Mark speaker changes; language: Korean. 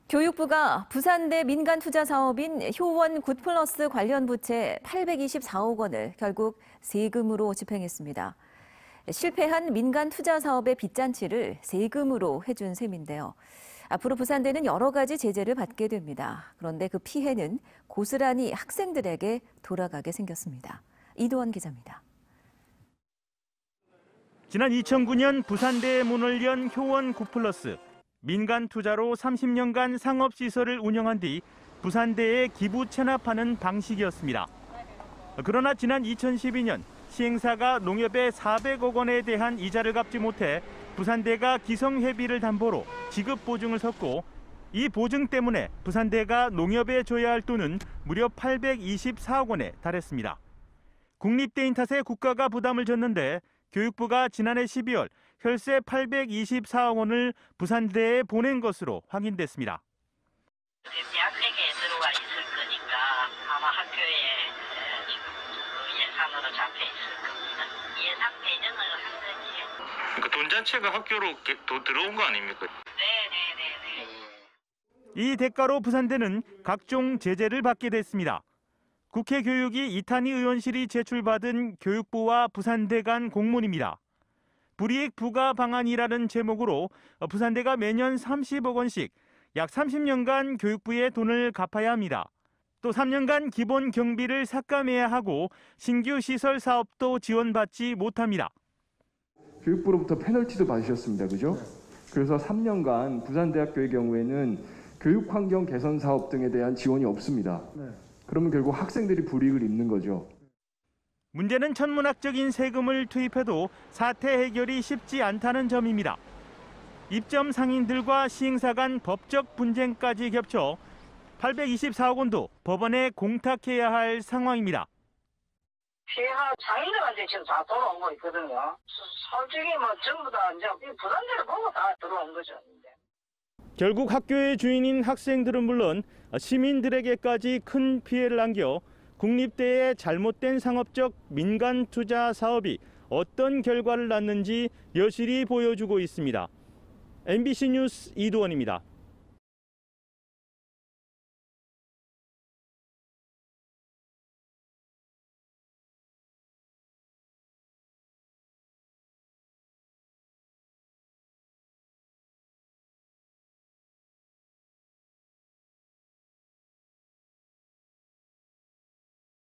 Speaker 1: 교육부가 부산대 민간 투자 사업인 효원 굿플러스 관련 부채 824억 원을 결국 세금으로 집행했습니다. 실패한 민간 투자 사업의 빚잔치를 세금으로 해준 셈인데요. 앞으로 부산대는 여러 가지 제재를 받게 됩니다. 그런데 그 피해는 고스란히 학생들에게 돌아가게 생겼습니다. 이도원 기자입니다.
Speaker 2: 지난 2009년 부산대에 문을 연 효원 굿플러스. 민간 투자로 30년간 상업시설을 운영한 뒤 부산대에 기부 체납하는 방식이었습니다. 그러나 지난 2012년 시행사가 농협에 400억 원에 대한 이자를 갚지 못해 부산대가 기성회비를 담보로 지급 보증을 섰고, 이 보증 때문에 부산대가 농협에 줘야 할 돈은 무려 824억 원에 달했습니다. 국립대인 탓에 국가가 부담을 졌는데 교육부가 지난해 12월 혈세 824억 원을 부산대에 보낸 것으로 확인됐습니다.
Speaker 3: 대학생에 들어와 있을 거니까 아마 학교에 지금 예산으로 잡혀 있을 겁니다. 예산 배정을 한 거지.
Speaker 4: 그러니까 돈 자체가 학교로 들어온 거 아닙니까?
Speaker 3: 네네네네.
Speaker 2: 이 대가로 부산대는 각종 제재를 받게 됐습니다. 국회 교육위 이탄희 의원실이 제출받은 교육부와 부산대 간 공문입니다. 불이익 부과 방안이라는 제목으로 부산대가 매년 30억 원씩 약 30년간 교육부에 돈을 갚아야 합니다. 또 3년간 기본 경비를 삭감해야 하고 신규 시설 사업도 지원받지 못합니다.
Speaker 5: 교육부로부터 페널티도 받으셨습니다. 그죠? 그래서 3년간 부산대학교의 경우에는 교육환경 개선 사업 등에 대한 지원이 없습니다. 그러면 결국 학생들이 불이익을 입는 거죠.
Speaker 2: 문제는 천문학적인 세금을 투입해도 사태 해결이 쉽지 않다는 점입니다. 입점 상인들과 시행사 간 법적 분쟁까지 겹쳐 824억 원도 법원에 공탁해야 할 상황입니다.
Speaker 3: 피해가 상인들한테 지금 다 돌아온 거 있거든요. 솔직히 뭐 전부 다 이제 부산대를 보고 다 들어온 거죠.
Speaker 2: 결국 학교의 주인인 학생들은 물론 시민들에게까지 큰 피해를 안겨 국립대의 잘못된 상업적 민간 투자 사업이 어떤 결과를 낳는지 여실히 보여주고 있습니다. MBC 뉴스 이도원입니다.